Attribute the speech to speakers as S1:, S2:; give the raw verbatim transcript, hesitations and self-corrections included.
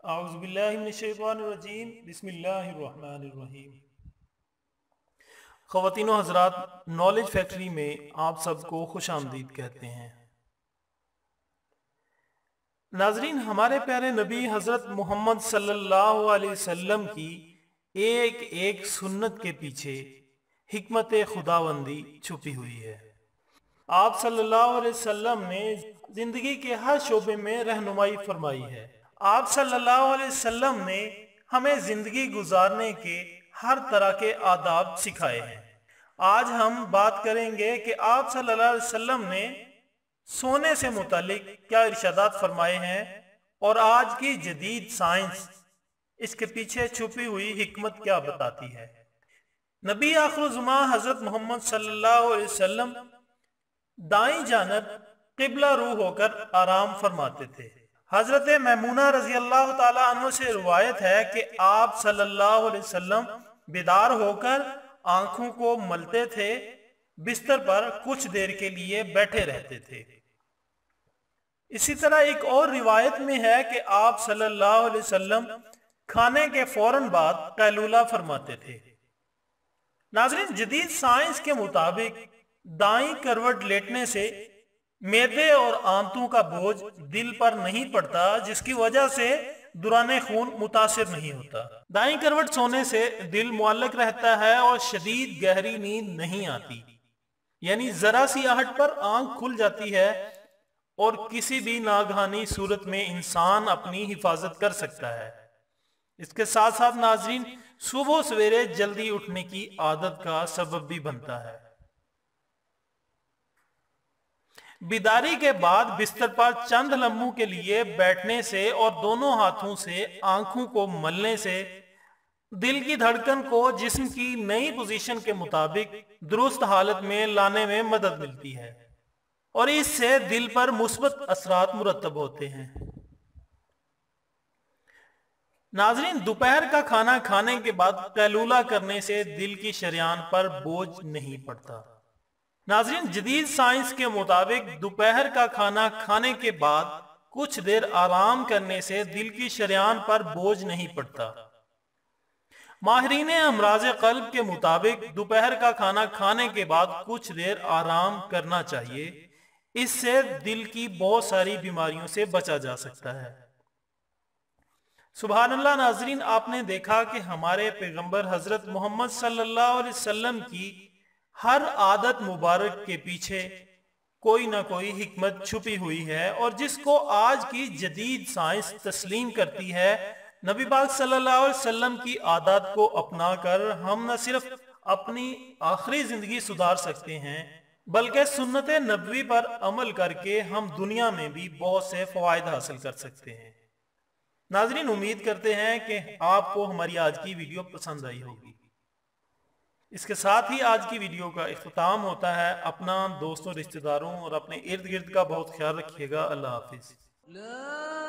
S1: اعوذ باللہ من الشیطان الرجیم بسم اللہ الرحمن الرحیم۔ خواتین و حضرات، نالج فیکٹری میں آپ سب کو خوش آمدید کہتے ہیں۔ ناظرین، ہمارے پیارے نبی حضرت محمد صلی اللہ علیہ وسلم کی ایک ایک سنت کے پیچھے حکمت خداوندی چھپی ہوئی ہے۔ آپ صلی اللہ علیہ وسلم نے زندگی کے ہر شعبے میں رہنمائی فرمائی ہے۔ آپ صلی اللہ علیہ وسلم نے ہمیں زندگی گزارنے کے ہر طرح کے آداب سکھائے ہیں۔ آج ہم بات کریں گے کہ آپ صلی اللہ علیہ وسلم نے سونے سے متعلق کیا ارشادات فرمائے ہیں اور آج کی جدید سائنس اس کے پیچھے چھپی ہوئی حکمت کیا بتاتی ہے۔ نبی آخر الزمان حضرت محمد صلی اللہ علیہ وسلم دائیں جانب قبلہ رو ہو کر آرام فرماتے تھے۔ حضرت میمونہ رضی اللہ تعالیٰ عنہ سے روایت ہے کہ آپ صلی اللہ علیہ وسلم بیدار ہو کر آنکھوں کو ملتے تھے، بستر پر کچھ دیر کے لیے بیٹھے رہتے تھے۔ اسی طرح ایک اور روایت میں ہے کہ آپ صلی اللہ علیہ وسلم کھانے کے فوراً بعد قیلولہ فرماتے تھے۔ ناظرین، جدید سائنس کے مطابق دائیں کروٹ لیٹنے سے معدے اور آنتوں کا بوجھ دل پر نہیں پڑتا، جس کی وجہ سے دوران خون متاثر نہیں ہوتا۔ دائیں کروٹ سونے سے دل معلق رہتا ہے اور شدید گہری نیند نہیں آتی، یعنی ذرا سی آہٹ پر آنکھ کھل جاتی ہے اور کسی بھی ناگہانی صورت میں انسان اپنی حفاظت کر سکتا ہے۔ اس کے ساتھ ساتھ ناظرین، صبح سویرے جلدی اٹھنے کی عادت کا سبب بھی بنتا ہے۔ بیداری کے بعد بستر پر چند لمحوں کے لیے بیٹھنے سے اور دونوں ہاتھوں سے آنکھوں کو ملنے سے دل کی دھڑکن کو جسم کی نئی پوزیشن کے مطابق درست حالت میں لانے میں مدد ملتی ہے اور اس سے دل پر مثبت اثرات مرتب ہوتے ہیں۔ ناظرین، دوپہر کا کھانا کھانے کے بعد قیلولہ کرنے سے دل کی شریان پر بوجھ نہیں پڑتا۔ ناظرین، جدید سائنس کے مطابق دوپہر کا کھانا کھانے کے بعد کچھ دیر آرام کرنے سے دل کی شریان پر بوجھ نہیں پڑتا۔ ماہرین امراض قلب کے مطابق دوپہر کا کھانا کھانے کے بعد کچھ دیر آرام کرنا چاہیے، اس سے دل کی بہت ساری بیماریوں سے بچا جا سکتا ہے۔ سبحان اللہ۔ ناظرین، آپ نے دیکھا کہ ہمارے پیغمبر حضرت محمد صلی اللہ علیہ وسلم کی ہر عادت مبارک کے پیچھے کوئی نہ کوئی حکمت چھپی ہوئی ہے اور جس کو آج کی جدید سائنس تسلیم کرتی ہے۔ نبی پاک صلی اللہ علیہ وسلم کی عادات کو اپنا کر ہم نہ صرف اپنی آخری زندگی سدھار سکتے ہیں بلکہ سنت نبوی پر عمل کر کے ہم دنیا میں بھی بہت سے فوائد حاصل کر سکتے ہیں۔ ناظرین، امید کرتے ہیں کہ آپ کو ہماری آج کی ویڈیو پسند آئی ہوگی۔ اس کے ساتھ ہی آج کی ویڈیو کا اختتام ہوتا ہے۔ اپنا، دوستوں، رشتہ داروں اور اپنے ارد گرد کا بہت خیال رکھیے گا۔ اللہ حافظ۔